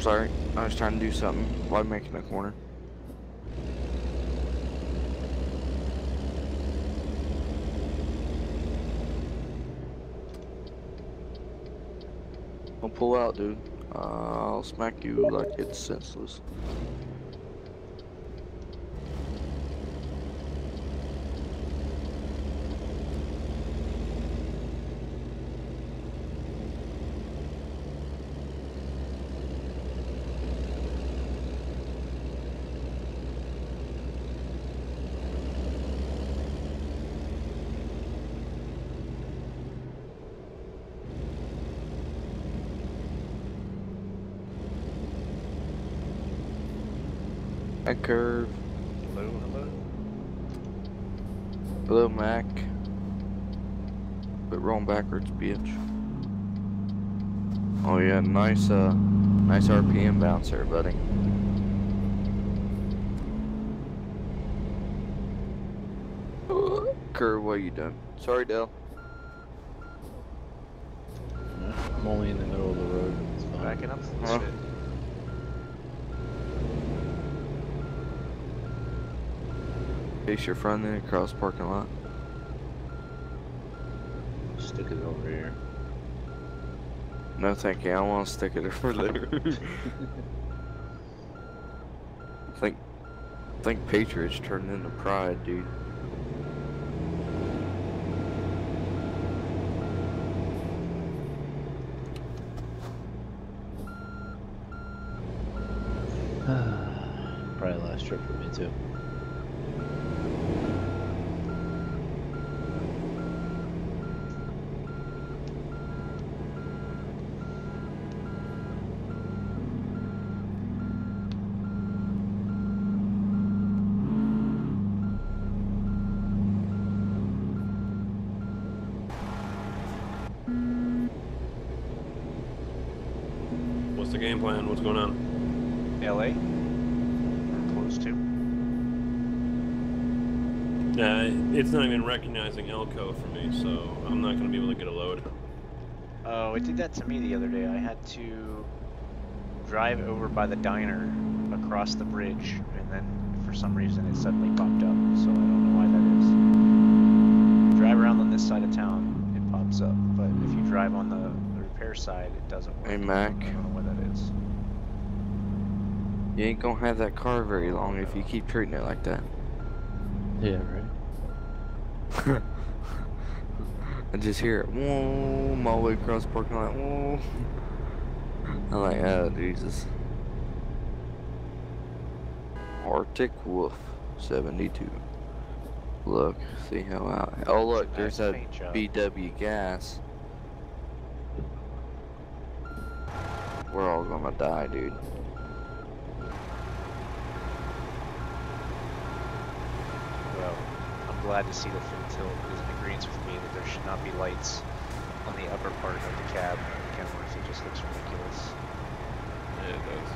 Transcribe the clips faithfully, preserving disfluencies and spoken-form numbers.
Sorry, I was trying to do something while making a corner. I'll pull out, dude. Uh, I'll smack you like it's senseless. That curve. Hello, hello. Hello, Mac. But rolling backwards, bitch. Oh yeah, nice, uh, nice R P M bounce there, buddy. Curve, what you doing? Sorry, Dale. I'm only in the middle of the road. It's fine. Backing up to this Huh? shit. Face your front end across parking lot. Stick it over here. No, thank you. I want to stick it over there. I think, I think Patriots turned into pride, dude. Probably last trip for me too. What's the game plan? What's going on? L A? Or close to? Uh, it's not even recognizing Elko for me, so I'm not going to be able to get a load. Oh, it did that to me the other day. I had to drive over by the diner across the bridge, and then for some reason it suddenly popped up, so I don't know why that is. Drive around on this side of town, it pops up, but if you drive on the repair side, it doesn't work. Hey, Mac. I don't know why that is. You ain't gonna have that car very long if you keep treating it like that. Yeah, right. I just hear it, whoa, all the way across the parking lot, whoa. I'm like, oh, Jesus. Arctic Wolf, seventy-two. Look, see how out. Oh, look, Nice there's that paint job. B W gas. We're all gonna die, dude. Well, I'm glad to see that FullTilt is in agreement with me that there should not be lights on the upper part of the cab. Kenworth, it just looks ridiculous. Yeah, it does.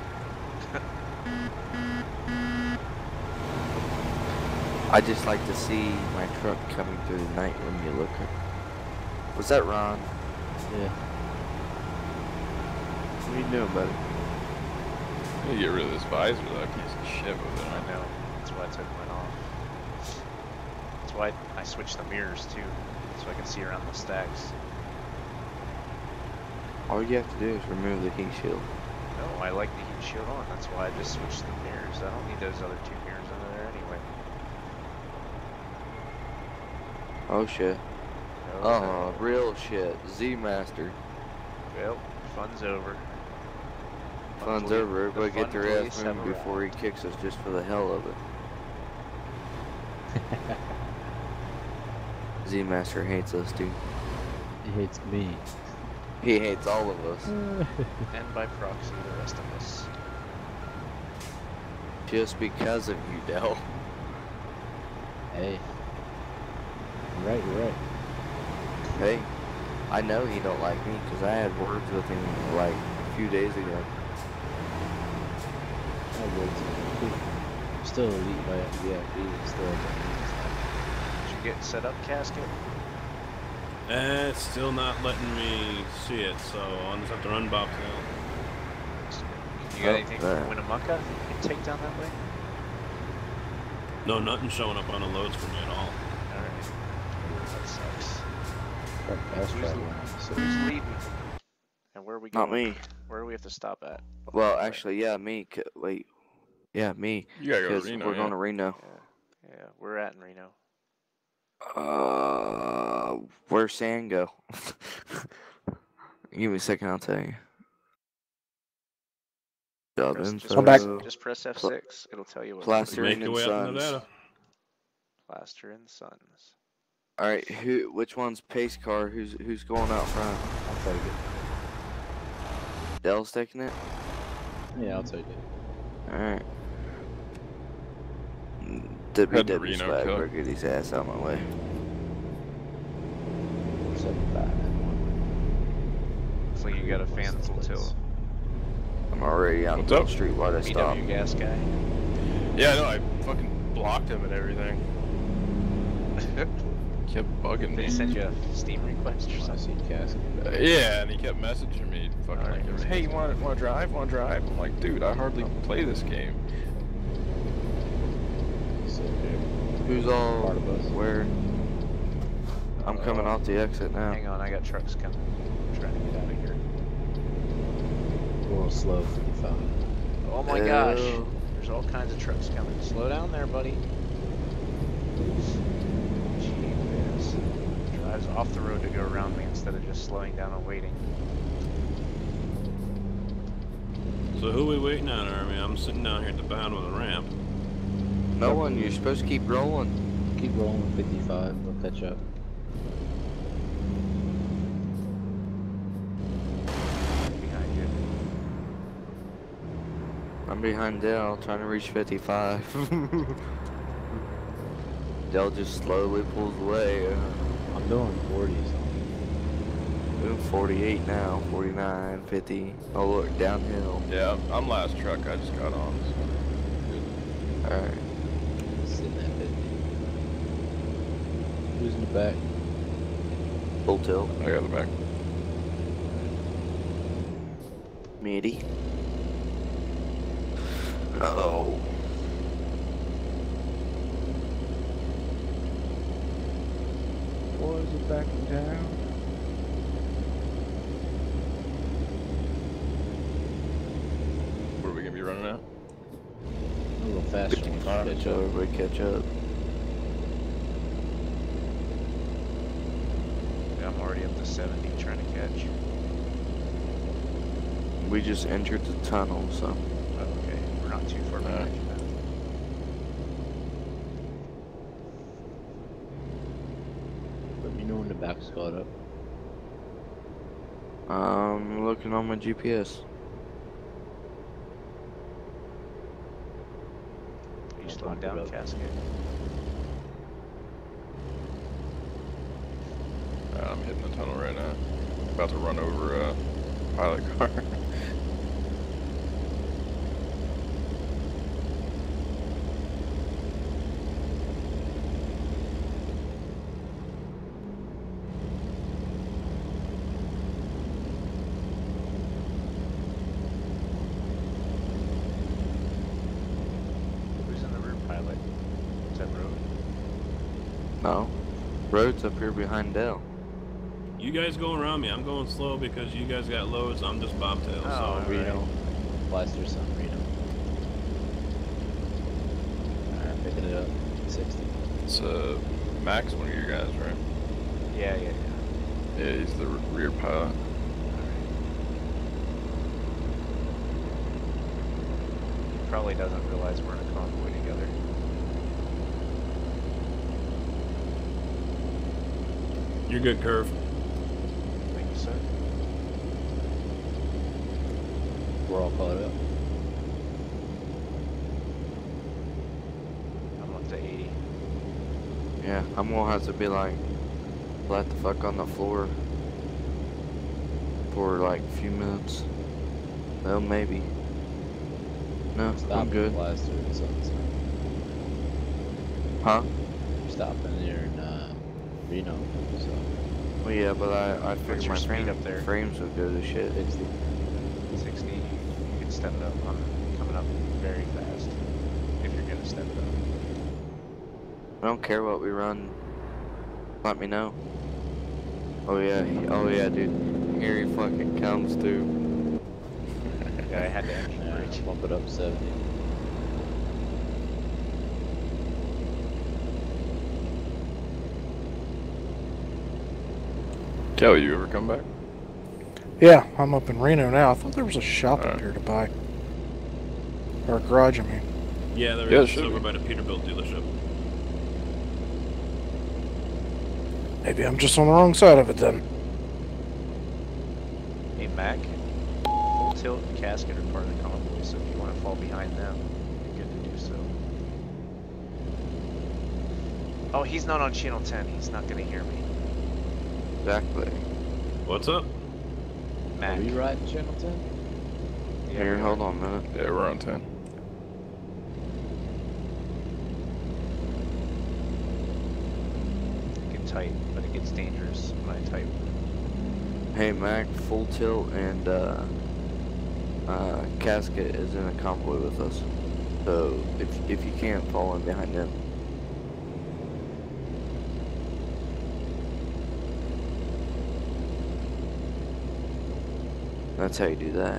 I just like to see my truck coming through the night when you look at. Was that Ron? Yeah. What are you doing, buddy? You get rid of this visor, that piece of shit with it. I know. That's why I took mine off. That's why I switched the mirrors too, so I can see around the stacks. All you have to do is remove the heat shield. No, I like the heat shield on. That's why I just switched the mirrors. I don't need those other two mirrors under there anyway. Oh shit. No, Oh, real shit. Z Master. Well, fun's over. Fun's Hopefully- over. the Everybody get fun their police ass have moving before he arrived. kicks us just for the hell of it. Z Master hates us, dude. He hates me. He hates all of us. And by proxy, the rest of us. Just because of you, Del. Hey. You're right, you're right. Hey, I know he don't like me because I had words with him like a few days ago. I would too. Still elite by V I P, still Did you get set up, casket? Uh, it's still not letting me see it, so I'll just have to run Bob's now. You got Oh, anything there. from Winnemucca you can take down that way? No, nothing showing up on the loads for me at all. Alright. That sucks. Got fast Who's, travel. So who's leading? And where are we Not going? me. Where do we have to stop at? Well, actually, yeah, me. c- Wait. Yeah, me. You gotta go to Because Reno, we're yeah. going to Reno. Yeah, yeah, we're at in Reno. Uh, where's Sand go? Give me a second, I'll tell you. Job Press, info. just, press, back. just press F six. It'll tell you what. Plastering Make your and way up in Sons. Nevada. Plaster and Sons. All right, who? Which one's pace car? Who's who's going out front? I'll take it. Dell's taking it. Yeah, I'll take it. All right. W Head to W Reno, swag, Cook. better get his ass out of my way. seventy-five. Looks like you got a fan full tilt. I'm already on What's the up? street. Why'd I B stop? W gas guy. Yeah, no, I fucking blocked him and everything. Kept bugging Did me. he send you a Steam request or I something? see casket. Uh, yeah, and he kept messaging me, fucking Alright. like, hey, you want want to drive? Want to drive? I'm like, dude, I hardly play this game. So good. Who's all Part of us. where? I'm coming Uh, off the exit now. Hang on, I got trucks coming. I'm trying to get out of here. A little slow, fifty-five. Oh my gosh. Ew. There's all kinds of trucks coming. Slow down there, buddy. Jeez. Drives off the road to go around me instead of just slowing down and waiting. So who we waiting on, Army? I'm sitting down here at the bottom of the ramp. No one. You're supposed to keep rolling. Keep rolling with fifty-five. We'll catch up. Behind you. I'm behind Dell, trying to reach fifty-five. Dell just slowly pulls away. Uh, I'm doing forties. doing forty-eight now, forty-nine, fifty. Oh look, downhill. Yeah, I'm- I'm last truck. I just got on. So. All right. Sitting at fifty. Who's in the back? Full tilt. I got the back. Meaty. Uh-oh. Boys are back in town. What are we gonna be running at? A little faster when we catch So up. everybody catch up. Yeah, I'm already up to seventy trying to catch. We just entered the tunnel, so. Oh, okay, we're not too far behind you then. Let me know when the back's caught up. I'm looking on my G P S. Are you I'll slowing bump it down, up. Casket? Uh, I'm hitting the tunnel right now. About to run over a pilot car. Who's in the rear pilot? Is that Road? No. Road's up here behind Dell. You guys go around me. I'm going slow because you guys got loads. I'm just bobtail. Oh, so alright. Reno. Blaster Sun, Reno. Alright, picking it up. sixty. It's uh, Max, one of your guys, right? Yeah, yeah, yeah. Yeah, he's the r- rear pilot. He probably doesn't realize we're in a convoy together. you're good, Curve. Thank you, sir. We're all caught up. I'm up to eighty. Yeah, I'm gonna have to be like, flat the fuck on the floor for like a few minutes. Well, maybe. No, Stop I'm good. Blaster and Sunset. Huh? Stopping there in uh, Reno. So Well, yeah, but I, I What's figured your my speed frame, up there? frames would go to shit. sixty. sixty. You can stop step it up. I'm coming up very fast. If you're gonna step it up. I don't care what we run. Let me know. Oh yeah, he- oh yeah, dude. Here he fucking comes, dude. Yeah, I had to engine Yeah, bridge. bump it up seventy. Kelly, you ever come back? Yeah, I'm up in Reno now. I thought there was a shop Alright. up here to buy. Or a garage, I mean. Yeah, there Yeah, is. should It's over be. by the Peterbilt dealership. Maybe I'm just on the wrong side of it then. Hey Mac, Full Tilt and Casket are part of the convoy, so if you want to fall behind them, you're good to do so. Oh, he's not on channel ten. He's not gonna hear me. Exactly. What's up? Mac. Are you riding channel ten? Yeah, Here, we hold are. on a minute. Yeah, we're on ten. Get tight, but it gets dangerous when I type. Hey Mac, Full Tilt and uh, uh, Casket is in a convoy with us. So if if you can't fall in behind them. That's how you do that.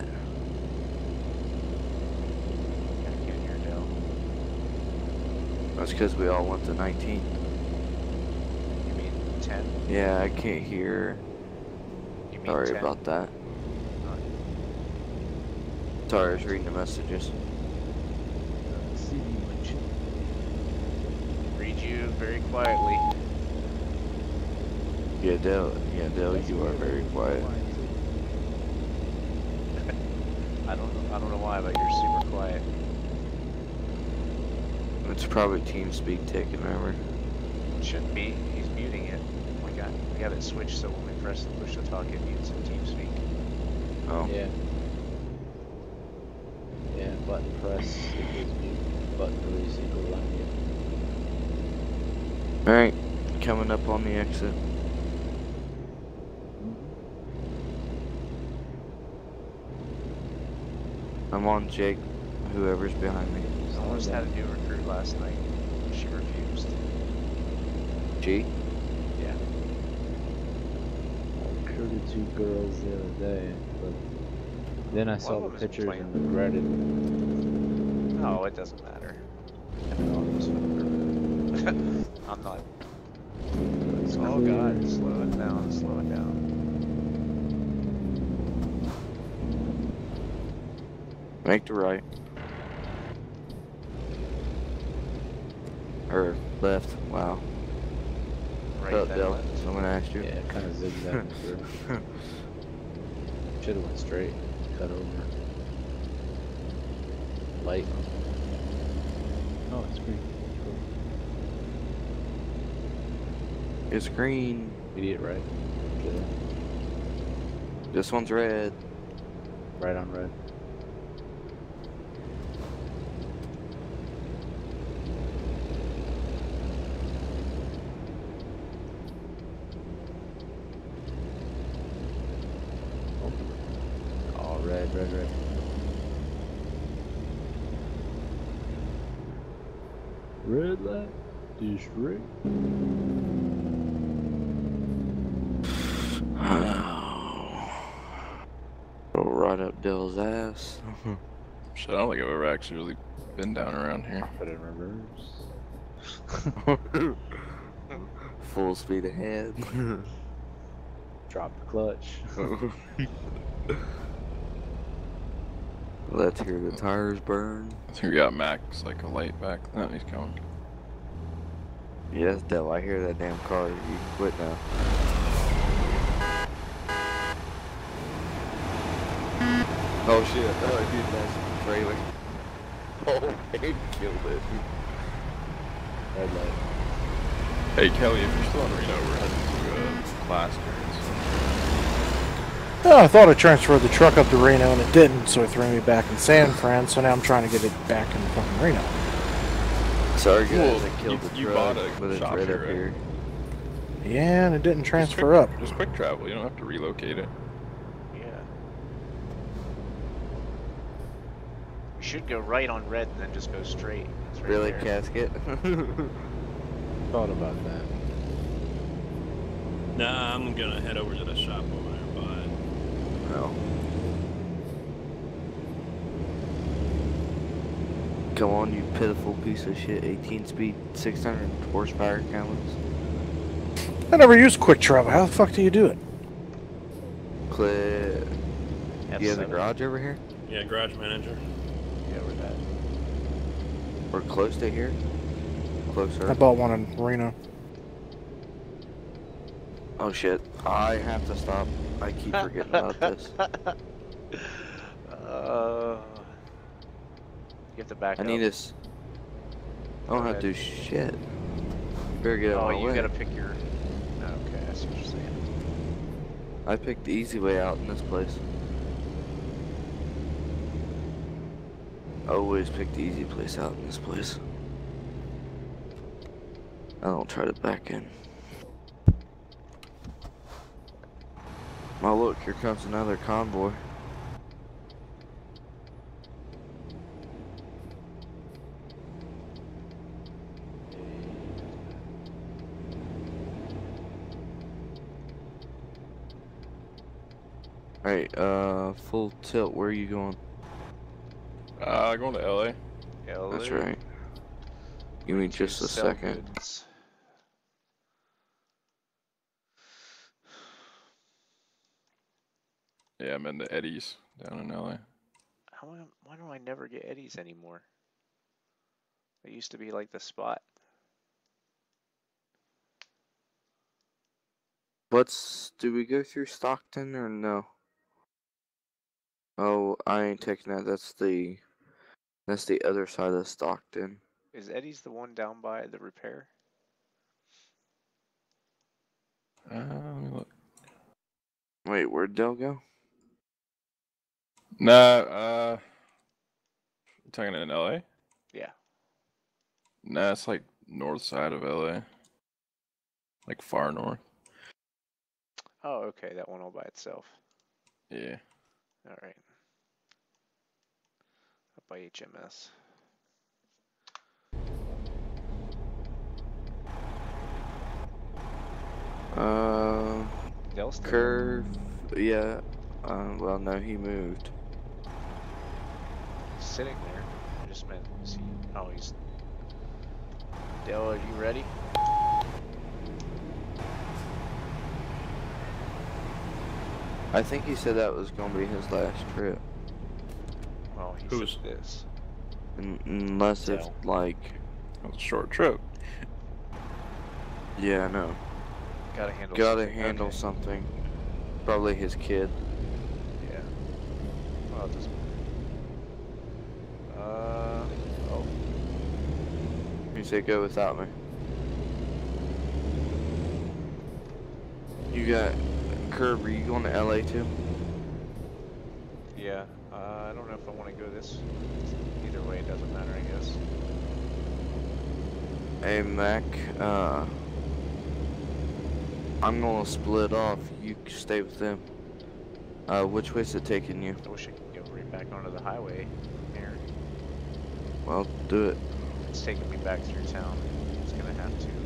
Gotta get in here, Dale. That's because we all went to nineteen. You mean ten? Yeah, I can't hear. You mean Sorry ten? about that. Sorry, I was reading the messages. Read you very quietly. Yeah, Dale. Yeah, Dale, you are very quiet. I don't know. I don't know why, but you're super quiet. It's probably TeamSpeak taking over. It shouldn't be. He's muting it. We got we have it switched so when we press the push to talk, it mutes in TeamSpeak. Oh. Yeah. Yeah, button press equals mute. Button release equals unmute. Alright, coming up on the exit. I'm on Jake, whoever's behind me. I almost had a new recruit last night. She refused. G? Yeah. I recruited two girls the other day, but then I saw One the of them was pictures playing. and regretted it. No, it doesn't matter. I'm not. Oh god, slow it down, slow it down. Make the right. Or left. Wow. Right, What's up, then Dale? left. Someone asked you. Yeah, kind of zigzagging through. Should have went straight, cut over. Light. Oh, it's green. Cool. It's green. Idiot right. Okay. This one's red. Right on red. Oh, red, red, red. Red light district. Go right up Dale's ass. Shit, I don't think I've ever actually really been down around here. Put it in reverse. Full speed ahead. Drop the clutch. Let's hear the tires burn. I think we got Max like a light back. No, he's coming. Yes, Dale, I hear that damn car. You can quit now. Oh shit, oh dude, that's the trailer. Oh, he killed it. Red light. Hey Kelly, if you're still on Reno, we're heading to uh, Plaster. Oh, I thought I transferred the truck up to Reno and it didn't, so it threw me back in San Fran, so now I'm trying to get it back in fucking Reno. Sorry guys, Well, I killed you- the you truck, bought a but it's shop right here, up right? here. Yeah, and it didn't Just transfer quick- up. Just quick travel. You don't have to relocate it. Yeah. should go right on red and then just go straight. It's right Really, there. Casket? Thought about that. Nah, I'm gonna head over to the shop over there and buy it. No. Come on, you pitiful piece of shit. eighteen speed, six hundred horsepower countless. I never used quick travel. How the fuck do you do it? Click. F You have a seven. garage over here? Yeah, garage manager. Yeah, we're that. We're close to here? Closer. I bought one in Reno. Oh shit. I have to stop. I keep forgetting about this. Uh, you have to back I up. need this. I don't Go have to do ahead. shit. Better get out Oh, of my you way. gotta pick your. Okay, I see what you're saying. I picked the easy way out in this place. I always pick the easy place out in this place. I don't try to back in. Oh look, here comes another convoy. Alright, uh, full tilt, where are you going? Uh, going to L A. Yeah, That's Lou, right. Give me to just a sell second. goods. Yeah, I'm in the Eddies down in L A. How am, why do I never get Eddies anymore? It used to be like the spot. What's, do we go through Stockton or no? Oh, I ain't taking that. That's the, that's the other side of Stockton. Is Eddie's the one down by the repair? Uh, let me look. Wait, where'd Dell go? Nah, uh, you talking in L A? Yeah. Nah, it's like north side of L A. Like far north. Oh, okay, that one all by itself. Yeah. All right. Up by H M S. Uh, Dell's still there. Curve, yeah. Uh, well, no, he moved. He's sitting there. I just meant, is he? Oh, he's. Dell, are you ready? I think he said that was gonna be his last trip, Well, he Who's- said this. Un unless it's Dell. like, That was a short trip. yeah, I know. Gotta handle. Gotta something. handle Okay. something. Probably his kid. Yeah. Well, it doesn't matter. Uh. Oh. You say go without me. You got Curb. Are you going to L A too? Yeah. Uh, I don't know if I want to go this. Either way, it doesn't matter, I guess. Hey Mac, uh, I'm gonna split off. You stay with them. Uh, which way's it taking you? I wish I could go right back onto the highway here. Well, do it. It's taking me back through town. It's gonna have to.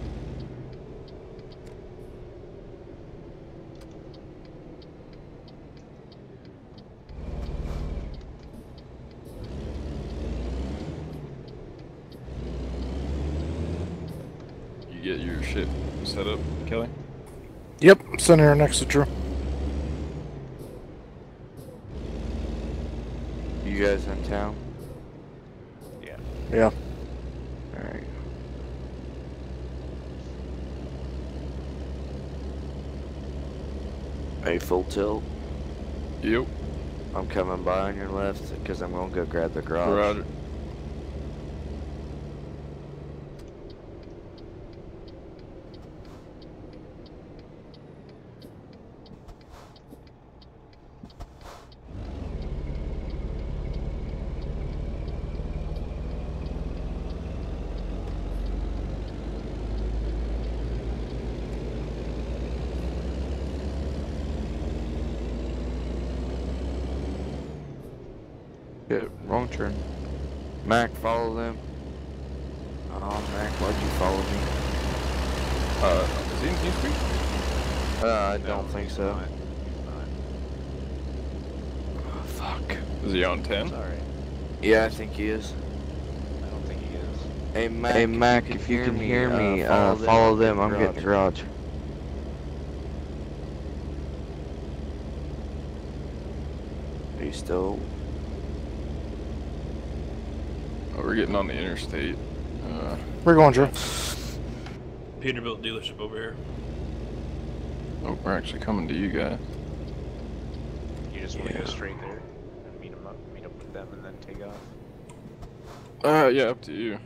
You get your shit set up, Kelly? Yep, I'm sitting here next to Drew. You guys in town? Yeah. Yeah. Alright. Hey, full tilt. Yep. I'm coming by on your left because I'm gonna go grab the garage. Roger. Yeah, wrong turn. Mac, follow them. Oh, Mac, why'd you follow me? Uh, is he in TeamSpeak? Uh, I No, don't think he's so. not. He's not. Oh, fuck. Is he on ten? Sorry. Yeah, I think he is. I don't think he is. Hey, Mac, Hey, Mac, if if you you can can hear hear me, me, uh, uh, follow follow them. them. I'm getting the garage. Are you still? Oh, we're getting on the interstate. Uh, We're going, Drew. Peterbilt dealership over here. oh, we're actually coming to you guys. You just want to Yeah. go straight there and meet him up, meet up with them, and then take off. Uh, yeah, up to you.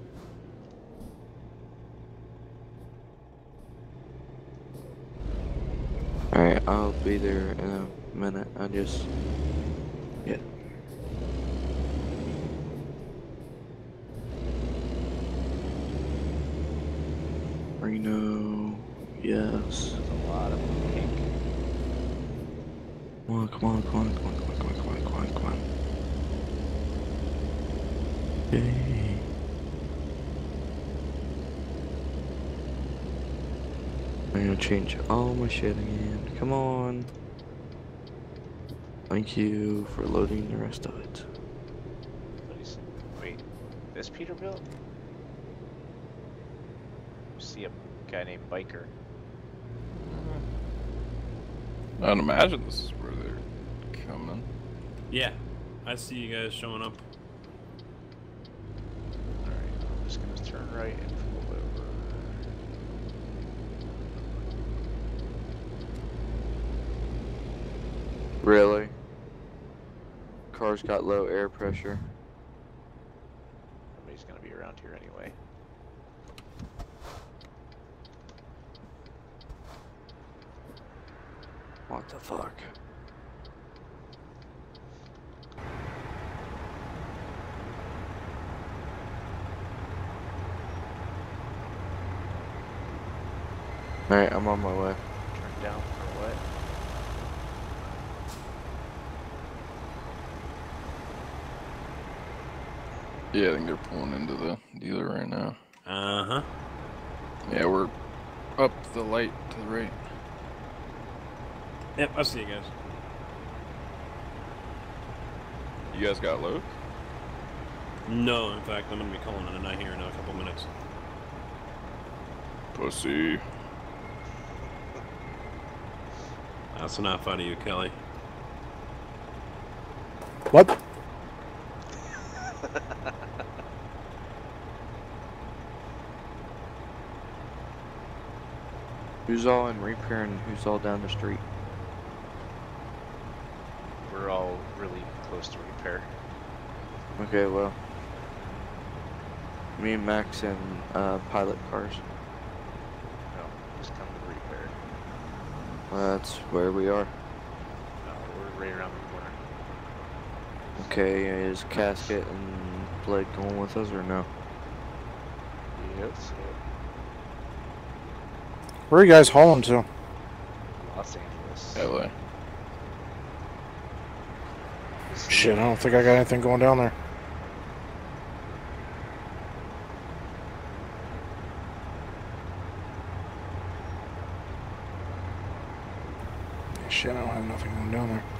Alright, I'll be there in a minute. I just. Yeah. Reno. Yes. There's a lot of pink. Come on, come on, come on, come on, come on, come on, come on, come on, come on. Yay. I'm gonna change all my shit again. Come on. Thank you for loading the rest of it. What is, wait, this Peterbilt? See a guy named Biker. I'd imagine this is where they're coming. Yeah, I see you guys showing up. Alright, I'm just gonna turn right and pull over. Really? Car's got low air pressure. Somebody's gonna be around here anyway. What the fuck? Alright, I'm on my way. Turn down for what? Yeah, I think they're pulling into the dealer right now. Uh huh. Yeah, we're up the light to the right. Yep, I see you guys. You guys got load? No, in fact, I'm gonna be calling it a night here in a couple minutes. Pussy. That's enough out of you, Kelly. What? Who's all in repair and who's all down the street? We're all really close to repair. Okay, well. Me and Max in uh, pilot cars. No, just come to repair. Well, that's where we are. No, we're right around the corner. Okay, is Casket and Blake going with us or no? Yes. Where are you guys hauling to? Los Angeles. L A. Shit, I don't think I got anything going down there. Shit, I don't have nothing going down there.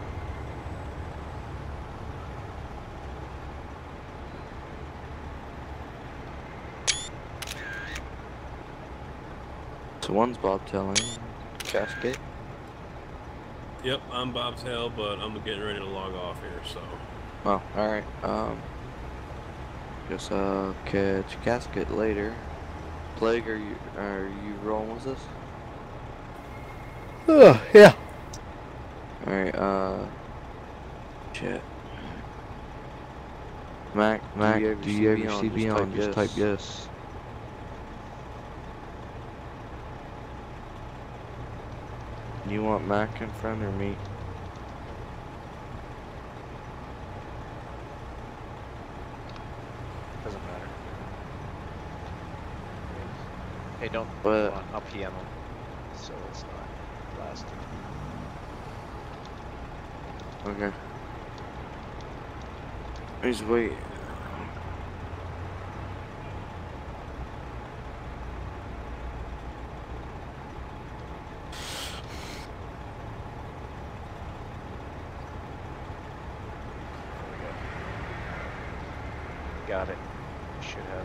So one's bobtailing, Casket. Yep, I'm bobtail, but I'm getting ready to log off here, so. Oh, alright. Um, guess I'll catch Casket later. Plague, are you are you rolling with us? Ugh, yeah. Alright, uh, shit. Mac, Mac, do you ever, do you ever see see me me on? on? Just type yes. You want Mac in front or me? Doesn't matter. Hey, don't. But- hold on, I'll P M him, so it's not blasted. Okay. Please wait. got it. Should have.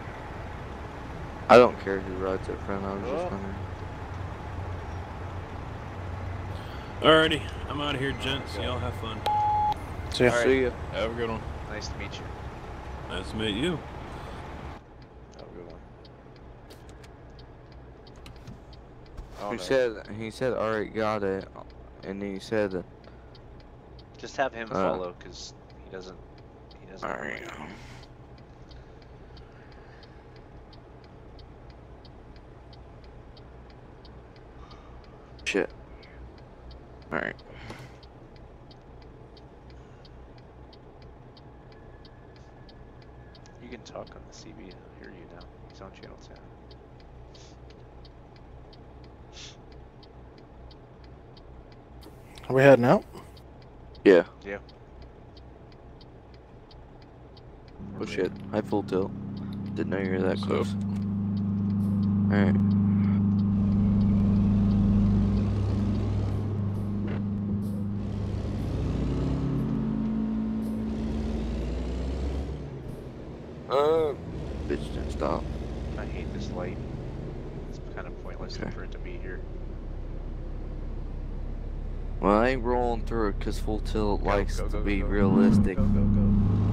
I don't care who rides it, friend. I was Oh. just wondering. Alrighty, I'm out of here, gents. Y'all have fun. See ya. All right. See ya. Have a good one. Nice to meet you. Nice to meet you. Have a good one. Oh, He no. said he said alright, got it, and then he said that. Just have him Uh, follow, cause he doesn't. He doesn't. know Alright. anything. Shit. Alright. You can talk on the C B. I'll hear you now. He's on channel ten. Are we heading out? Yeah. Yeah. Oh shit. I full tilt. Didn't know you were that So- close. Alright. Uh, bitch didn't stop. I hate this light. It's kind of pointless Okay. for it to be here. Well, I ain't rolling through it because full tilt Go, likes go, to go, be go, go. realistic. Go, go, go.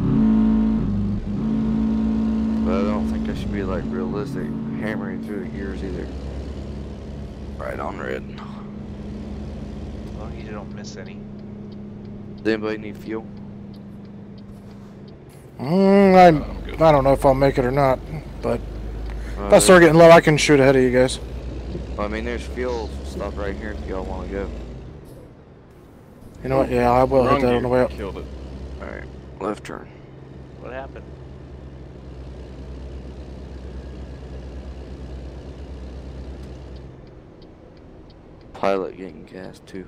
But I don't think I should be like realistic hammering through the gears either. Right on red. As long as you don't miss any. Does anybody need fuel? Mm, I'm good. I, I don't know if I'll make it or not, but Uh, if I start getting low, I can shoot ahead of you guys. I mean, there's fuel stuff right here if y'all want to go. You know what? Yeah, I will hit Wrong that gear, on the way up. Killed it. Alright, left turn. What happened? Pilot getting gas too.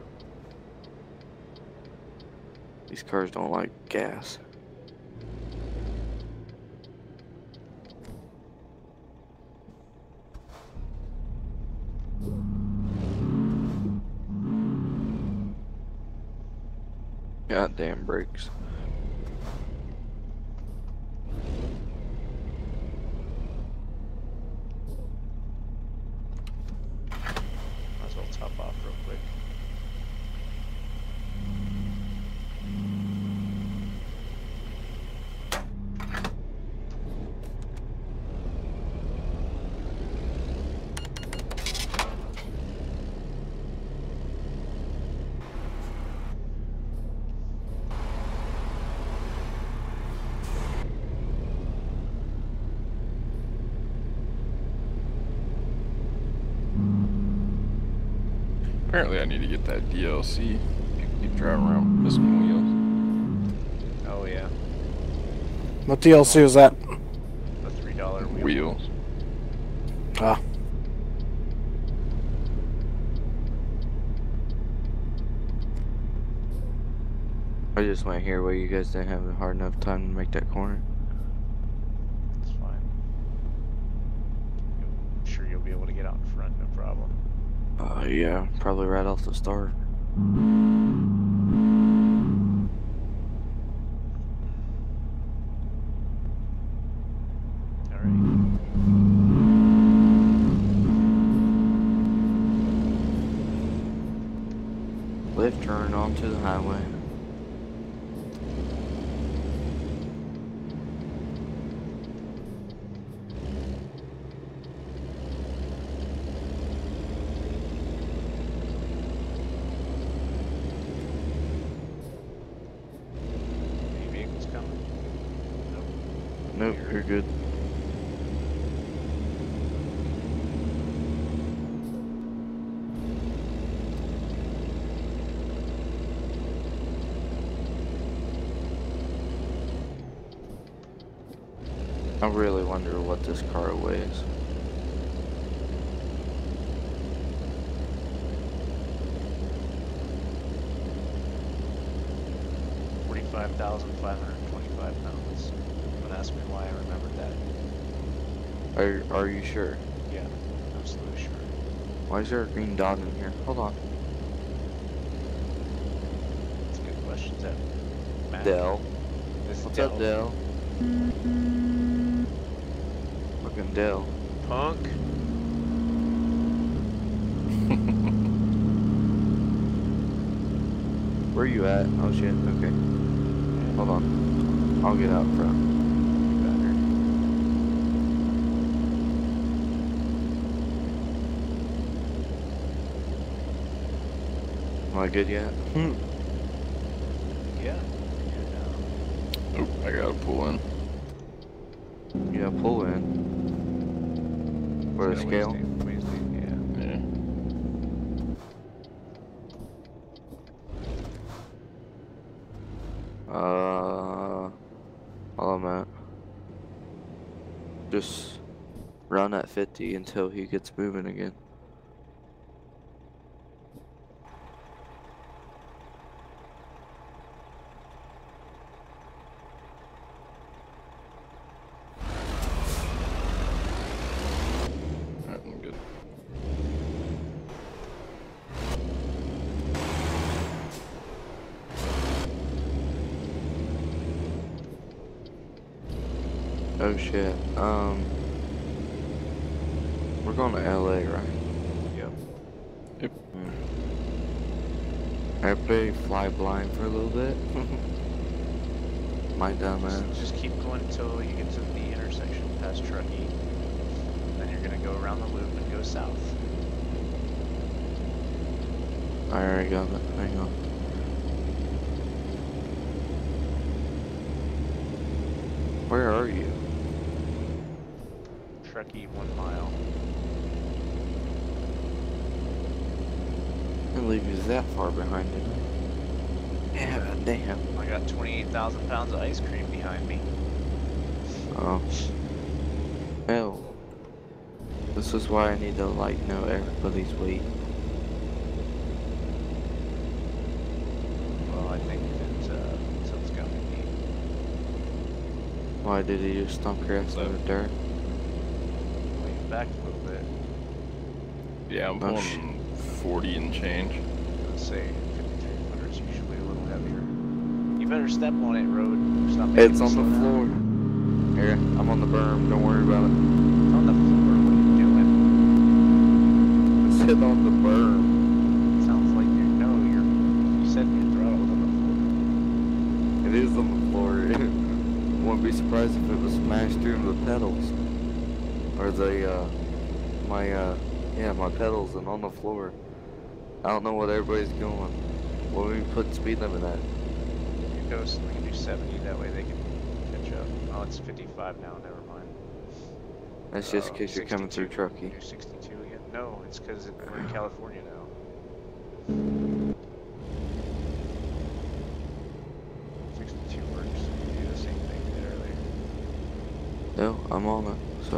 These cars don't like gas. Goddamn brakes. Might as well top off real quick. Apparently, I need to get that D L C. People keep driving around missing wheels. Oh yeah, What D L C is that? the three dollar wheel. Wheels. Ah, I just went here where you guys didn't have a hard enough time to make that corner. It's fine. I'm sure you'll be able to get out in front, no problem. Uh, yeah, probably right off the start. All right. Left turn onto the highway. Any vehicles coming? Nope. Nope, you're good. I really wonder what this car weighs. Forty-five thousand five hundred twenty-five pounds. Don't ask me why I remembered that. Are are you sure? Yeah, absolutely sure. Why is there a green dot in here? Hold on. That's a good question. Is that Matt? Dell. This is What's Dell. up, Dell? Fucking Dell. Punk. Where you at? Oh shit, okay. Hold on. I'll get out front. Am I good yet? Yeah. Good now. Oop, I gotta pull in. Yeah, pull in. For the Gotta scale? Wednesday, Wednesday, yeah. Yeah. Uh, all I'm at. Just run at fifty until he gets moving again. Alright, I'm good. Oh shit. Um, we're going to L A, right? Yep. Yep. Everybody fly blind for a little bit. My dumb Just, ass. just keep going until you get to the intersection past Truckee. Then you're gonna go around the loop and go south. I already got it. Hang on. Where are you? Truckee, one mile. I can't believe he's that far behind it. Yeah, damn. I got twenty-eight thousand pounds of ice cream behind me. Oh. Hell. This is why I need to, like, know everybody's weight. Well, I think that uh, something's got me beat. Why did he just stomp your ass over the dirt? Wait, back a little bit. Yeah, I'm Oh, pulling forty and change. Let's say fifty-three hundred is usually a little heavier. You better step on it, Road. Stop making It's me on slow the down. floor. Here, I'm on the berm. Don't worry about it. It's on the floor. What are you doing? Sit on the berm. Sounds like you're no. You're. You said your throttle was on the floor. It is on the floor. Wouldn't be surprised if it was smashed through the pedals. Or the, uh, my, uh, yeah, my pedals and on the floor. I don't know what everybody's going. What we put speed limit at? You go. We can do seventy. That way they can catch up. Oh, it's fifty-five now. Never mind. That's just Uh, because you're coming through sixty-two. Truckee. Do sixty-two again? No, it's because we're in California now. sixty-two works. We do the same thing we did earlier. No, I'm on it, so.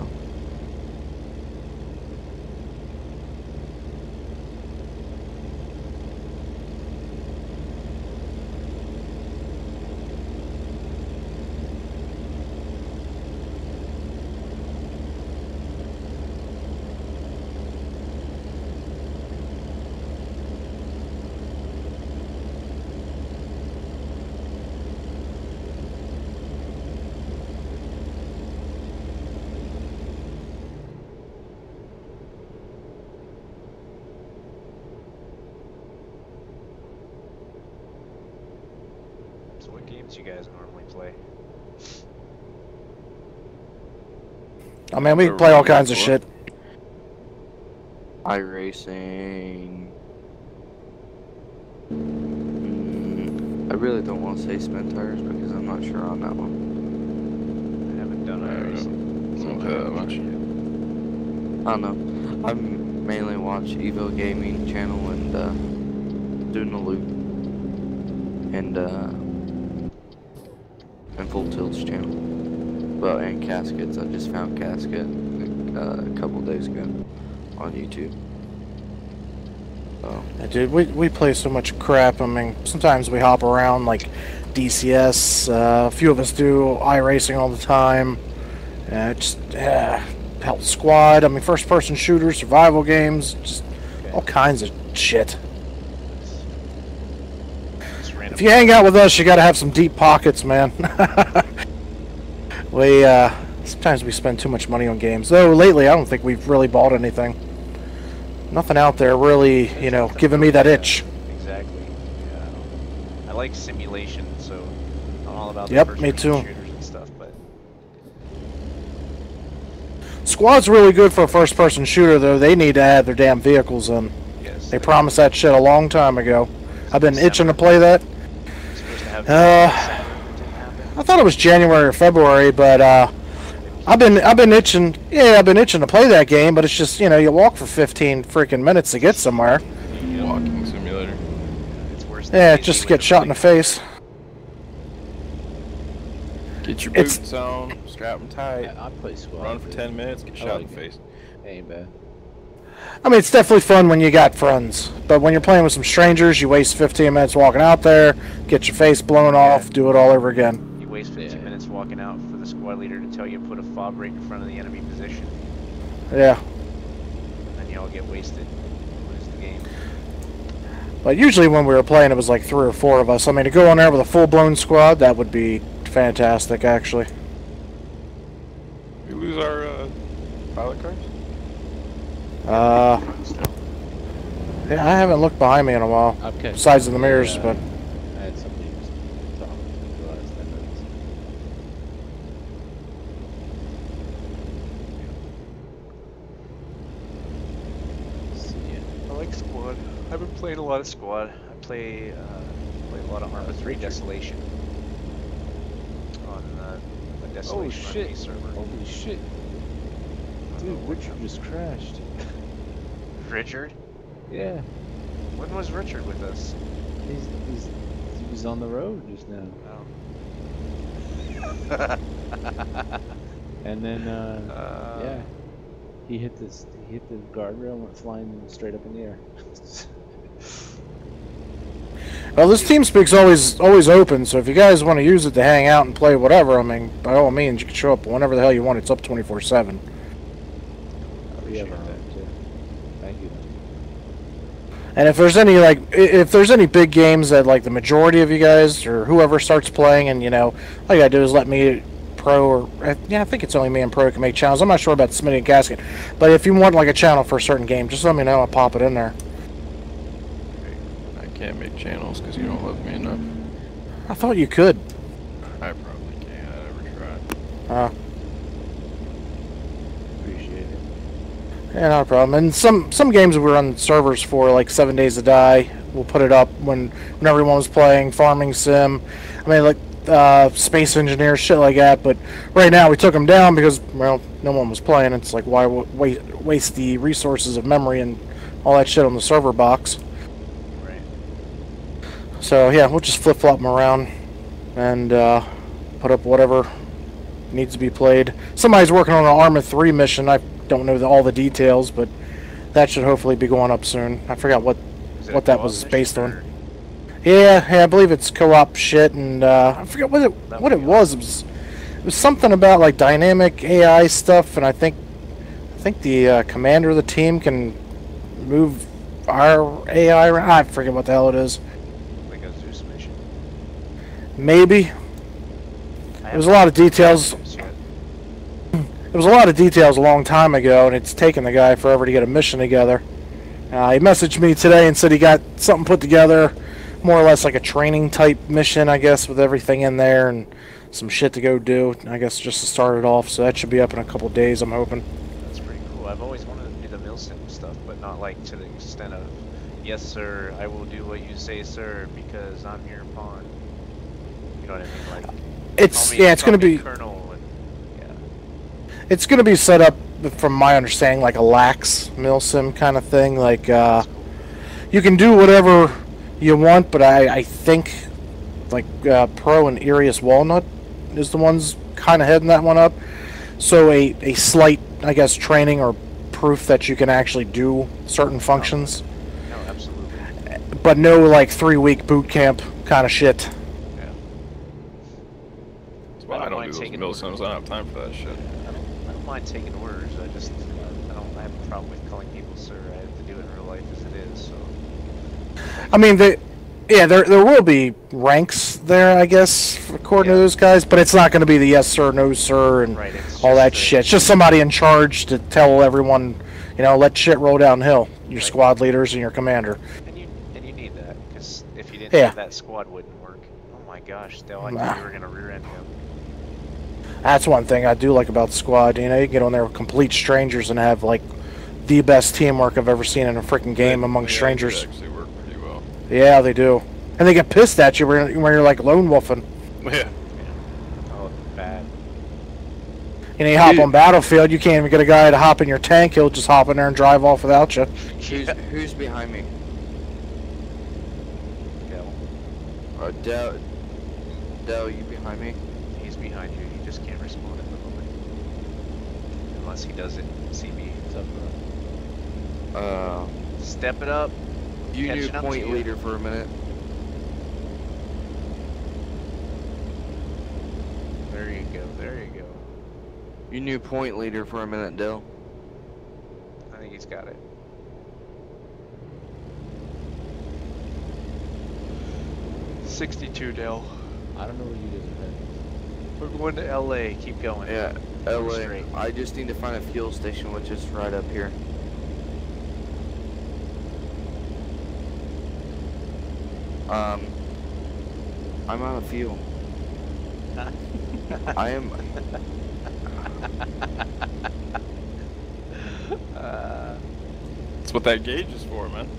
So what games you guys normally play? I mean, we can play all kinds of shit. iRacing. Mm, I really don't want to say spin tires because I'm not sure on that one. I haven't done I don't iRacing. Don't so play I that haven't much. tried yet. I don't know. I mainly watch Evo Gaming channel and uh, Doing the Loop and uh, and Full Tilt's channel. Well, and Caskets. I just found Casket uh, a couple days ago on YouTube. So. Yeah, dude, we, we play so much crap. I mean, sometimes we hop around like D C S. Uh, a few of us do iRacing all the time. Uh, just, yeah. Health Squad. I mean, first-person shooters, survival games, just Okay. all kinds of shit. Just random. If you hang out with us, you gotta have some deep pockets, man. We, uh, sometimes we spend too much money on games. Though lately, I don't think we've really bought anything. Nothing out there really, you know, giving me that itch. Exactly. Yeah. I like simulation, so I'm all about the Yep, first me person too. shooters and stuff, but Squad's really good for a first-person shooter, though. They need to add their damn vehicles in. yes. They promised that shit a long time ago. I've been itching to play that. Supposed to have Uh, didn't happen. I thought it was January or February, but uh, I've been I've been itching. Yeah, I've been itching to play that game, but it's just, you know, you walk for fifteen freaking minutes to get somewhere. Walking simulator. It's worse than Yeah, Daisy just to with get the shot in the flick. face. Get your It's- boots on, strap them tight, I, I play squad. run for dude. ten minutes, get I shot in like the it. face. Ain't bad. I mean, it's definitely fun when you got friends, but when you're playing with some strangers, you waste fifteen minutes walking out there, get your face blown off, do it all over again. You waste fifteen Yeah. minutes walking out for the squad leader to tell you to put a fob right in front of the enemy position, Yeah. and then you all get wasted. Lose the game. But usually when we were playing, it was like three or four of us. I mean, to go on there with a full-blown squad, that would be fantastic, actually. We lose our uh, pilot cars? Uh, yeah, I haven't looked behind me in a while. I've kept Besides in the mirrors, uh, but I had somebody just talking to me for the last ten minutes. See ya. I like squad. I've been playing a lot of squad. I play uh, play a lot of Arma three Desolation on uh, the Desolation Oh, shit. arcade server. Holy shit. Dude, Richard just crashed. Richard? Yeah. When was Richard with us? He's, he's, he was on the road just now. Oh. And then, uh, uh, yeah. He hit this, he hit the guardrail and went flying straight up in the air. well, this TeamSpeak's always always open. So if you guys want to use it to hang out and play whatever, I mean, by all means, you can show up whenever the hell you want. It's up twenty-four seven. We have appreciate our that. own too. Thank you. And if there's any like, i- if there's any big games that like the majority of you guys or whoever starts playing, and you know, all you gotta do is let me, Pro, or uh, yeah, I think it's only me and Pro that can make channels. I'm not sure about Smitty and Gasket, but if you want like a channel for a certain game, just let me know. I'll pop it in there. I can't make channels because you don't love me enough. I thought you could. I probably can't. I never tried. Uh, Appreciate it. yeah, not a problem. And some some games we run servers for, like Seven Days to Die. We'll put it up when when everyone was playing Farming Sim. I mean, like uh, Space Engineers, shit like that. But right now we took them down because, well, no one was playing. It's like, why waste waste the resources of memory and all that shit on the server box? Right. So yeah, we'll just flip flop them around and uh, put up whatever needs to be played. Somebody's working on an Arma three mission. I don't know the, all the details, but that should hopefully be going up soon. I forgot what Is it what a that co-op was mission, based on. or- Yeah, yeah, I believe it's co-op shit, and uh, I forget what it That what would it be was. It was it was something about like dynamic A I stuff, and I think I think the uh, commander of the team can move our A I around. I forget what the hell it is. Like a Zeus mission. Maybe. I There was a lot of haven't details. played Zeus yet. There was a lot of details a long time ago, and it's taken the guy forever to get a mission together. Uh, he messaged me today and said he got something put together, more or less like a training type mission, I guess, with everything in there and some shit to go do, I guess, just to start it off. So that should be up in a couple days, I'm hoping. That's pretty cool. I've always wanted to do the Milsim stuff, but not like to the extent of, yes, sir, I will do what you say, sir, because I'm your pawn. You know what I mean? Like, It's call me- yeah, it's call gonna me be Colonel. And, yeah. it's gonna be set up from my understanding like a lax milsim kind of thing. Like uh, you can do whatever you want, but I I think like uh, Pro and Arius Walnut is the ones kind of heading that one up. So a a slight, I guess, training or proof that you can actually do certain functions, No, absolutely. but no like three week boot camp kind of shit. Yeah. That's why I I don't don't mind do those taking mill orders. sims. I don't have time for that shit. I don't, I don't mind taking orders. I just, I don't have a problem with calling people sir. I have to do it in real life as it is, so. I mean, they Yeah, there there will be ranks there, I guess, according Yeah. to those guys, but it's not going to be the yes sir, no sir, and Right, it's all just that the- shit. It's just somebody in charge to tell everyone, you know, let shit roll downhill. Your Right. squad leaders and your commander. And you and you need that, because if you didn't Yeah. have that, squad wouldn't work. Oh my gosh, Dale, I Nah. thought you were gonna rear end him. That's one thing I do like about the squad. You know, you get on there with complete strangers and have like the best teamwork I've ever seen in a freaking game They- among they strangers. actually work pretty well. Yeah, they do. And they get pissed at you when when you're like lone wolfing. Yeah. Oh, bad. You know, you hop Dude. on Battlefield, you can't even get a guy to hop in your tank. He'll just hop in there and drive off without you. Who's, who's behind me? Dale, Uh, Dell. Dell, you behind me? he's behind you. He just can't respond at the moment, unless he does it C B. What's up, bro? Uh, Step it up. you Catching knew up to point you. leader for a minute. There you go. There you go. You knew point leader for a minute, Dell. I think he's got it. Sixty-two, Dale. I don't know where you guys are heading. We're going to L A. Keep going. Yeah, Go L A. straight. I just need to find a fuel station, which is right up here. Um, I'm out of fuel. I am. Uh, That's what that gauge is for, man.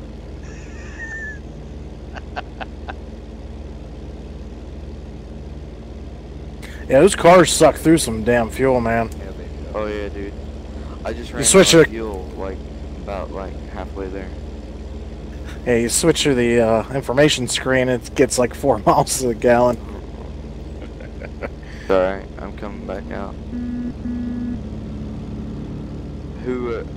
Yeah, those cars suck through some damn fuel, man. yeah, they do. Oh yeah, dude. I just ran switch out of it- fuel like about like halfway there. Yeah, you switch to the uh, information screen, it gets like four miles to the gallon. It's alright, I'm coming back out. Who? Uh,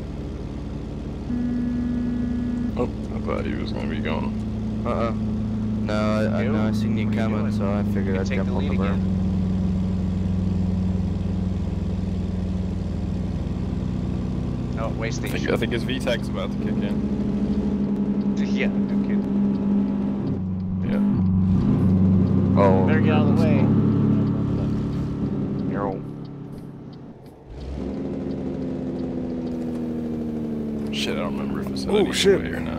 Oh, I thought he was gonna be gone. uh. uh No, I, I You? know I seen you What are you coming, doing? so I figured You I'd take jump the on the lead bird. again. Oh, way I think, station. I think his V TAC's about to kick in. Yeah, no kidding. Yeah. Oh. Better get out of the way. You're old. Shit, I don't remember if it's Oh, an shit. way or not.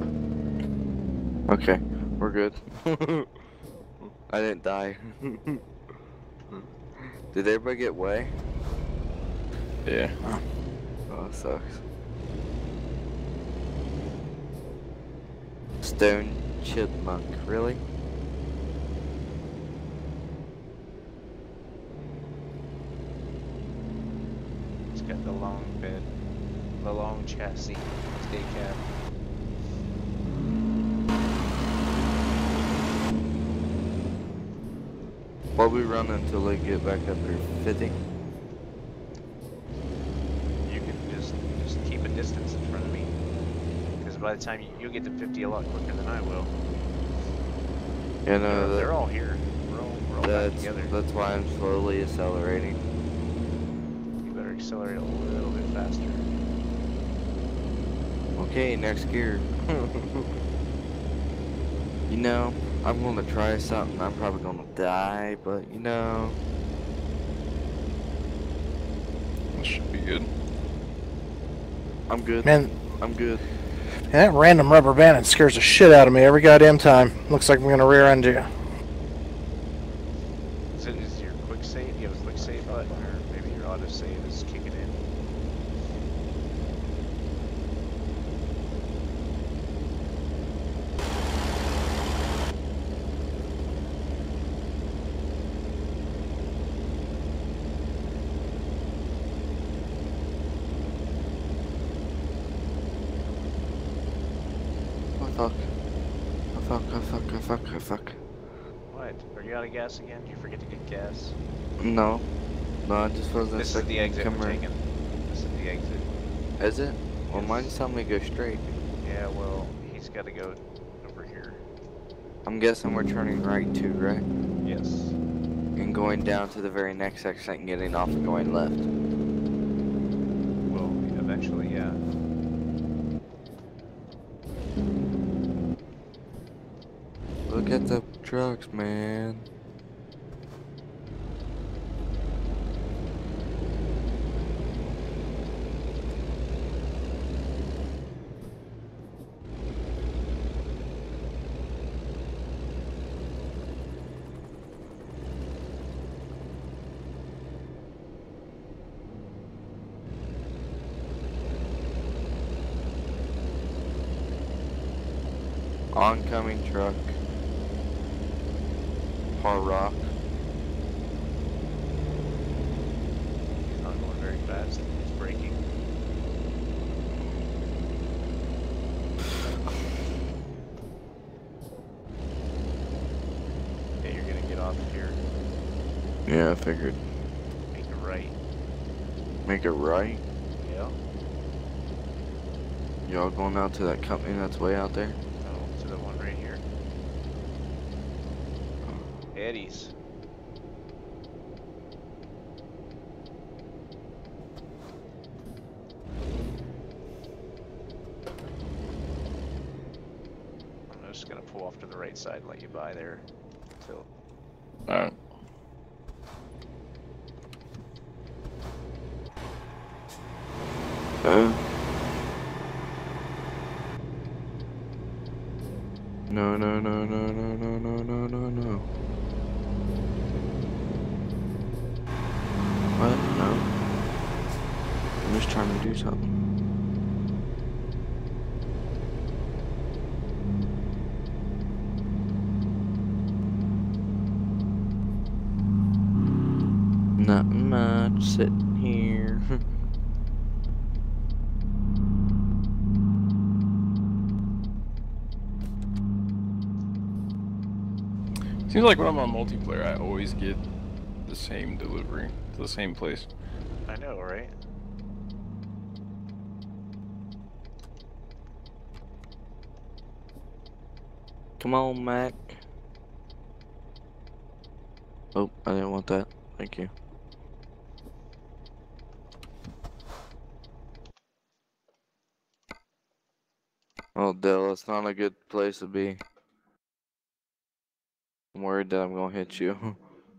Okay, we're good. I didn't die. Did everybody get way? Yeah. Oh, that sucks. Stone chipmunk, really? It's got the long bed, the long chassis, stay cab. While we run until they get back up here, fifty. You can just just keep a distance in front of me, because by the time you, you'll get to fifty a lot quicker than I will. You know, they're, that, they're all here. We're all we're all back that's, together. that's why I'm slowly accelerating. You better accelerate a little bit faster. Okay, next gear. You know, I'm gonna try something. I'm probably gonna die, but you know, That should be good. I'm good. Man, I'm good. that random rubber bandit scares the shit out of me every goddamn time. Looks like I'm gonna rear end you. Is it is your quick save? You have a quick save button, or maybe your auto save is kicking in. Oh fuck. Oh fuck, oh fuck, oh fuck, oh fuck. What? Are you out of gas again? Did you forget to get gas? No. No, I just wasn't This is the expecting exit to we're come around. taking. This is the exit. Is it? Well, Yes. mine's telling me to go straight. Yeah, well, he's got to go over here. I'm guessing we're turning right too, right? Yes. And going down to the very next exit and getting off and going left. Well, eventually, yeah. trucks, man. Oncoming truck. Hard rock. He's not going very fast. He's braking. Yeah, you're gonna get off here. Yeah, I figured. Make a right. Make it right. Yeah. Y'all going out to that company that's way out there? Oh, to the one right here. Eddie's. I'm just gonna pull off to the right side and let you by there. Till Alright. Uh. No, no, no, no, no, no, no, no, no, no. What? No. I'm just trying to do something. Nothing much, sitting here. Seems like when I'm on multiplayer, I always get the same delivery to the same place. I know, right? Come on, Mac. Oh, I didn't want that. Thank you. Oh, Dell, it's not a good place to be. I'm worried that I'm gonna hit you.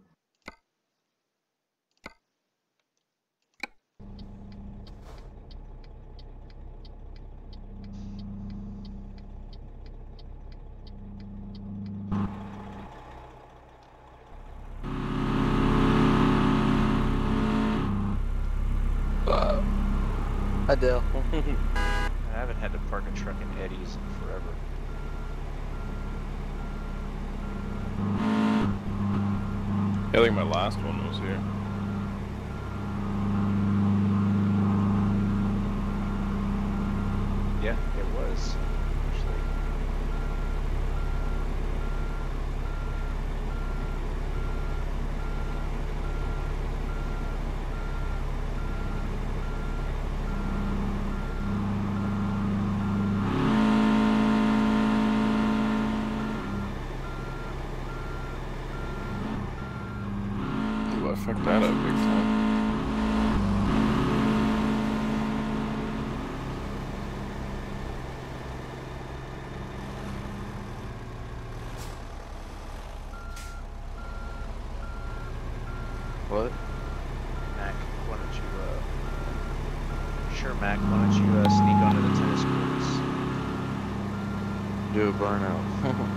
Adele. I haven't had to park a truck in Eddie's in forever. I think my last one was here. Yeah, it was. Actually. Ooh, I fucked that up big time. What? Mac, why don't you, uh... Sure, Mac, why don't you, uh, sneak onto the tennis courts? Do a burnout.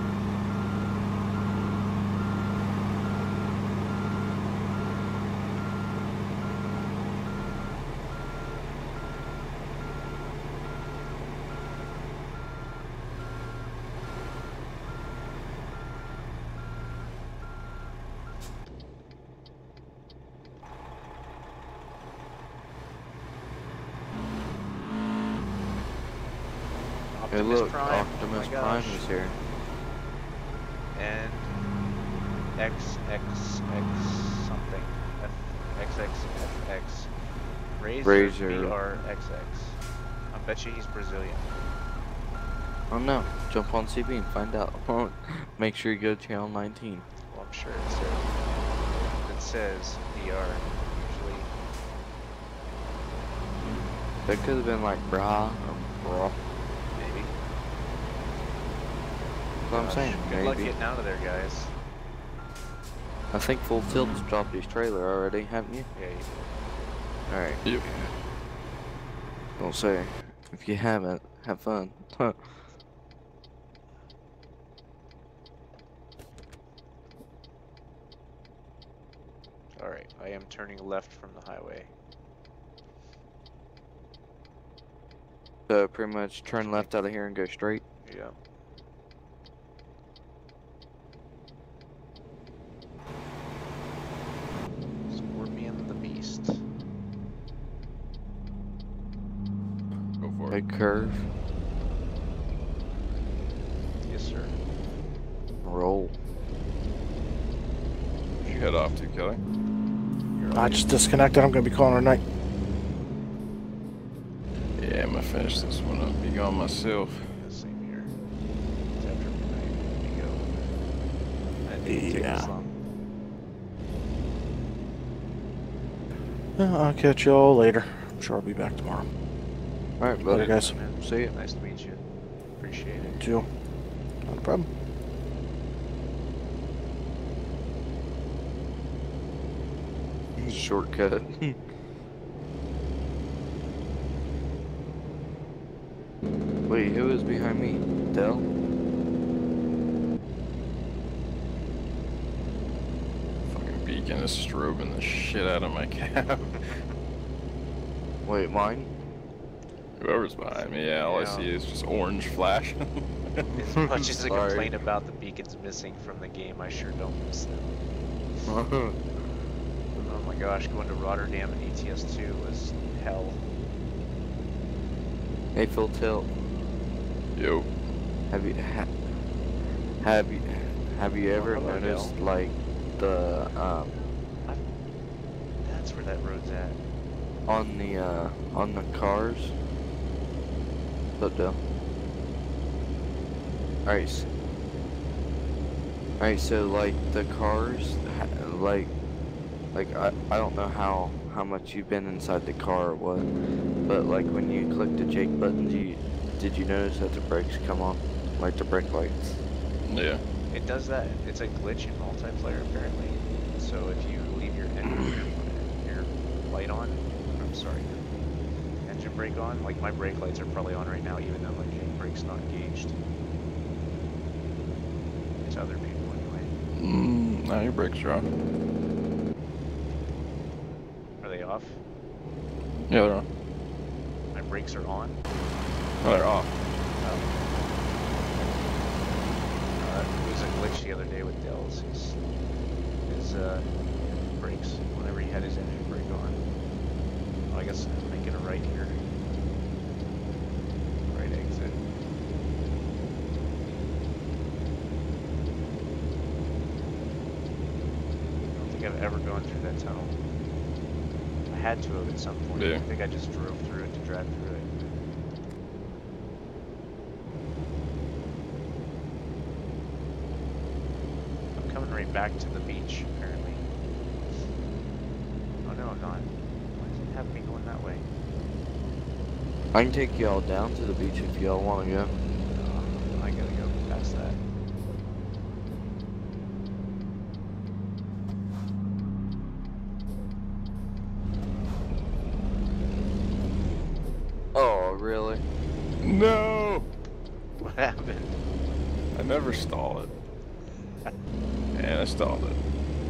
Hey, Optimus look, Prime. Optimus Oh my Prime gosh. is here. And X X X something. F X X F X. Razor, Razor. B R X X. I bet you he's Brazilian. Oh no, jump on C B and find out. Make sure you go to channel nineteen. Well, I'm sure it says, it says B R usually. That could have been like brah or bra. Maybe. That's what I'm Gosh, saying. Good luck Maybe. getting out of there, guys. I think Full Tilt's dropped his trailer already, haven't you? Yeah, you Alright. Yep. Don't say. If you haven't, have fun. Huh. Alright, I am turning left from the highway. So pretty much turn left out of here and go straight. Yeah. Scorpion the Beast. Go for it. Big curve. Yes, sir. Roll. Where'd you head off to, Kelly? I just disconnected. I'm gonna be calling her night. Yeah, I'm gonna finish this one up. Be gone myself. Yeah, same here. It's after midnight. There we go. I didn't take Yeah. this long. Yeah, I'll catch you all later. I'm sure I'll be back tomorrow. Alright, Later, buddy. guys. Man, See ya. Nice to meet you. Appreciate it. Too. Not a problem. Shortcut. Wait, who is behind me? Dell? Fucking beacon is strobing the shit out of my cab. Wait, mine? Whoever's behind me, yeah, all I Yeah. see is just orange flashing. As much as I Sorry. complain about the beacons missing from the game, I sure don't miss them. Hey, Oh my gosh, going to Rotterdam in E T S two was hell. Full Tilt. Yo. Have you ha, have you have you ever hello, noticed Dell. like the um That's where that road's at. on the uh on the cars? What's up, Dell? Alright. s- Alright, so like the cars, ha- like like I I don't know how how much you've been inside the car or what, but like when you click the Jake buttons, you did you notice that the brakes come on, like the brake lights? Yeah. It does that. It's a glitch in multiplayer apparently. So if you leave your engine, your light on, I'm sorry, your engine brake on, like my brake lights are probably on right now even though my Jake brake's not engaged. To other people anyway. Mm, now your brakes are on. Are they off? Yeah, they're on. My brakes are on. Oh, they're off. Um, uh, it was a glitch the other day with Dell's. His, his uh, brakes, whenever he had his engine brake on. Oh, I guess I'm making a right here. Right exit. I don't think I've ever gone through that tunnel. I had to have at some point. Yeah. I think I just drove through it to drive through it. I'm coming right back to the beach, apparently. Oh no, I'm not. Why does it have me going that way? I can take y'all down to the beach if y'all want to go. Oh, I gotta go past that. Oh, really? No! What happened? I never stall it. And I stalled it.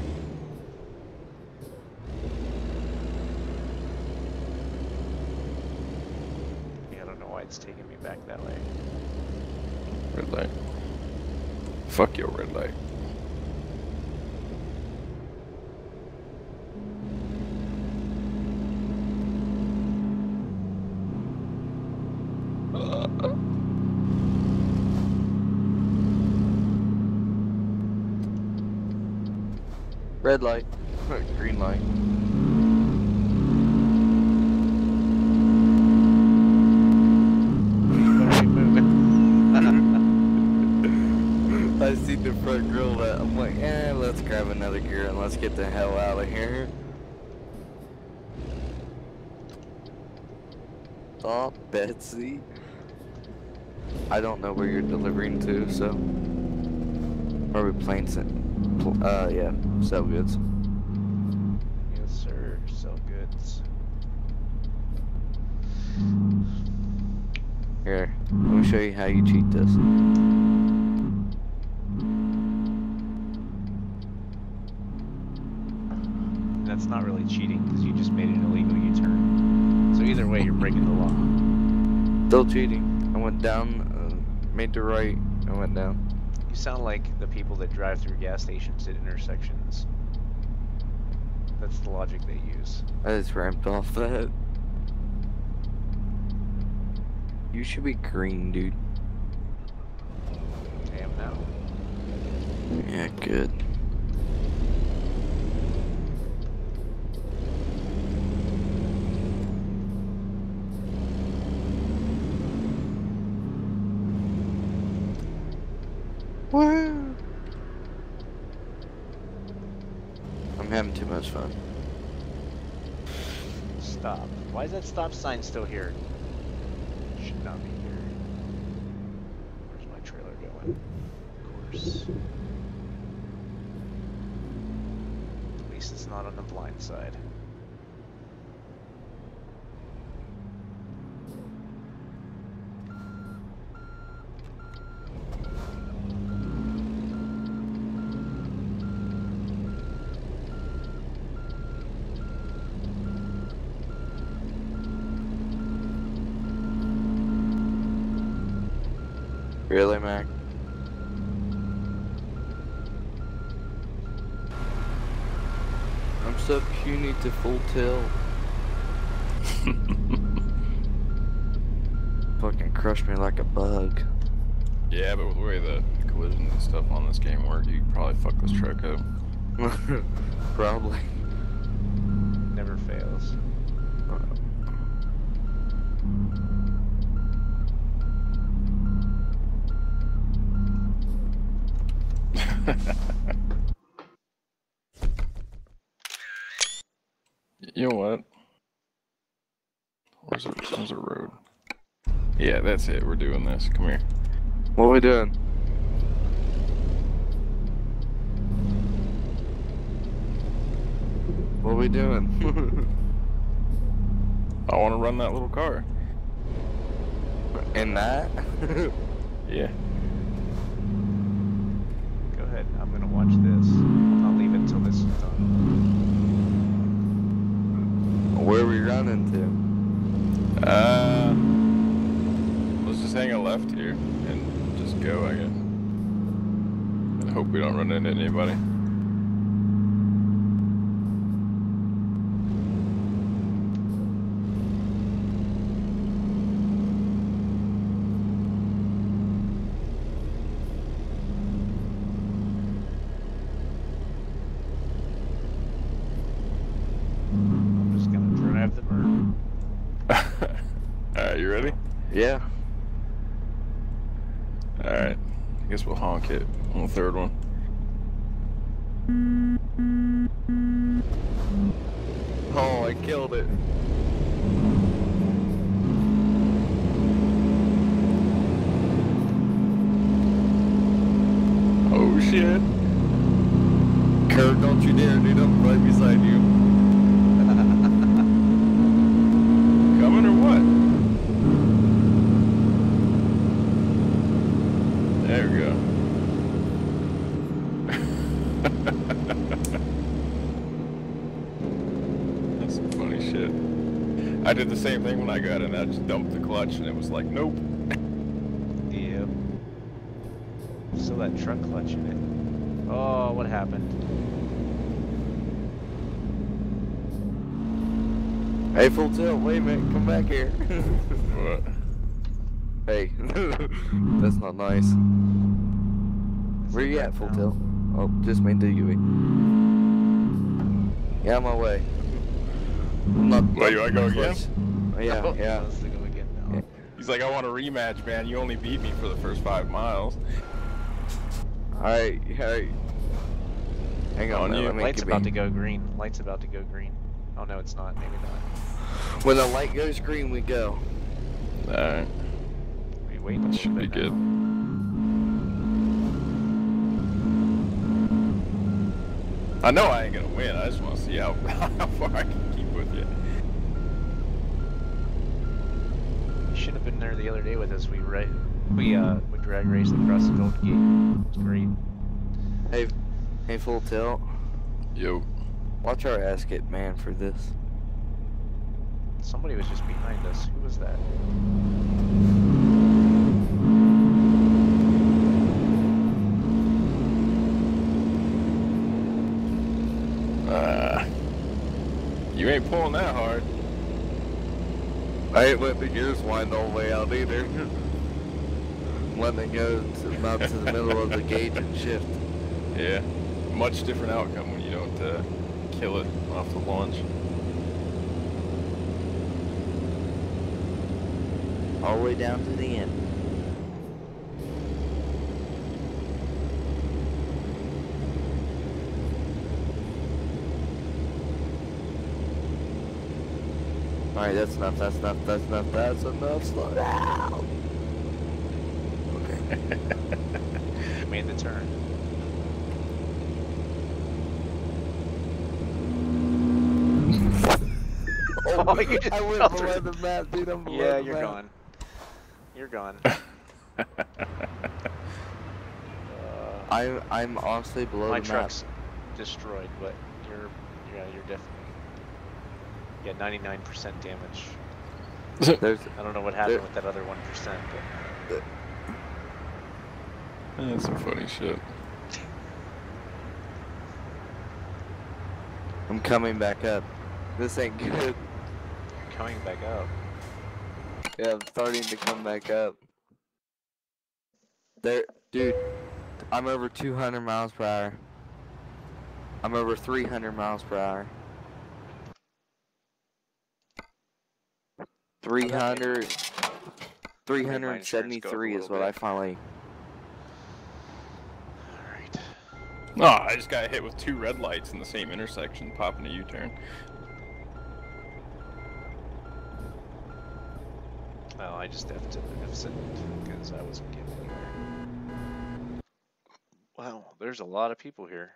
Yeah, I don't know why it's taking me back that way. Red light. Fuck your red light. Red light. Green light. What are we moving? I see the front grill that I'm like, eh, let's grab another gear and let's get the hell out of here. Oh, Betsy. I don't know where you're delivering to, so Probably plain sin. Pl uh, yeah, sell goods. Yes, sir. Sell goods. Here, let me show you how you cheat this. That's not really cheating because you just made an illegal U-turn. So either way, you're breaking the law. Still cheating. I went down, uh, made the right, I went down. You sound like the people that drive through gas stations at intersections. That's the logic they use. I just ramped off that. You should be green, dude. I am now. Yeah, good. Woo! I'm having too much fun. Stop. Why is that stop sign still here? Should not be here. Where's my trailer going? Of course. At least it's not on the blind side. Really, Mac? I'm so puny to full tilt. Fucking crushed me like a bug. Yeah, but with the way the collisions and stuff on this game work, you could probably fuck this truck up. Probably. Never fails. You know what? Where's a, there's a road? Yeah, that's it. We're doing this. Come here. What are we doing? What are we doing? I want to run that little car. In that? Yeah. Go ahead. I'm gonna watch this. I'll leave it until this is done. Where are we running to? Uh, let's just hang a left here and just go, I guess. And hope we don't run into anybody. Alright, you ready? Yeah. Alright. I guess we'll honk it on the third one. Oh, I killed it. Oh shit. Kurt, don't you dare, dude. I'm right beside you. Coming or what? There we go. That's some funny shit. I did the same thing when I got in. I just dumped the clutch and it was like, nope. Yep. Still that truck clutch in it. Oh, what happened? Hey, full tilt, wait a minute, come back here. What? Hey, that's not nice. Where you at, full tilt? Oh, just made the U E. Yeah, on my way. I'm not. Well, you wanna go again? Oh, yeah, Oh, yeah. Let's go again now. Yeah. He's like, I want a rematch, man. You only beat me for the first five miles. Alright, alright. Hang on, On man, you. let me Light's get about me. to go green. Light's about to go green. Oh no, it's not. Maybe not. When the light goes green, we go. Alright. We wait. That should be good. I know I ain't gonna win. I just want to see how, how far I can keep with you. You should have been there the other day with us. We right, we uh, we drag raced across the Golden Gate. It was great. Hey, hey, Full Tilt. Yo. Watch our ass get banned for this. Somebody was just behind us. Who was that? Uh, you ain't pulling that hard. I ain't letting yours wind all the way out either. I'm letting it go to about to the middle of the gauge and shift. Yeah. Much different outcome when you don't uh, kill it off the launch. All the way down to the end. Alright, that's enough, that's enough, that's enough, that's enough, slow down! Okay. Made the turn. Oh, you just I went fell below through. the map, dude, I'm below Yeah, the you're map. gone. You're gone. uh, I'm, I'm honestly below my the truck's destroyed, but you're, yeah, you're definitely. Yeah, ninety-nine percent damage. map. There's, I don't know what happened there, with that other one percent, but. That's some funny shit. I'm coming back up. This ain't good. You're coming back up. Yeah, I'm starting to come back up. There, dude, I'm over two hundred miles per hour. I'm over three hundred miles per hour. three hundred, three hundred seventy-three is what I finally. Alright. No, I just got hit with two red lights in the same intersection, popping a U-turn. Oh, I just have to F because I wasn't getting anywhere. Wow, there's a lot of people here.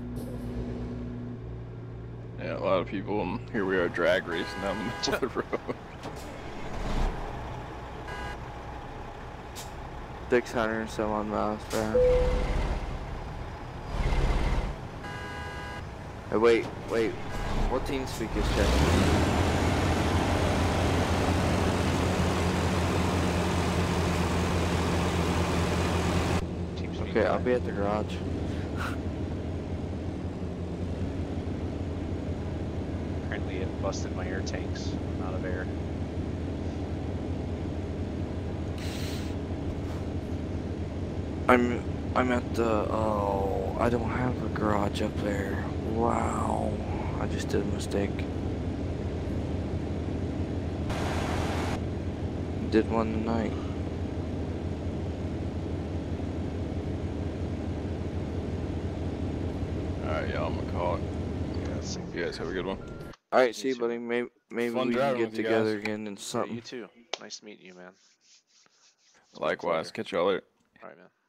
Yeah, a lot of people, and here we are drag racing down the middle of the road. six hundred and so on miles per hour. Hey, wait, wait. What team speak is checking? Okay, I'll be at the garage. Apparently it busted my air tanks. I'm out of air. I'm I'm at the oh I don't have a garage up there. Wow, I just did a mistake. Did one tonight. Alright, y'all, I'm gonna call it. Yeah, that's You guys have a good one. Alright, see you, buddy. Maybe maybe Fun we can driving get with you together guys. again and Yeah, something. you too. Nice to meet you, man. Likewise, catch y'all later. Alright, man.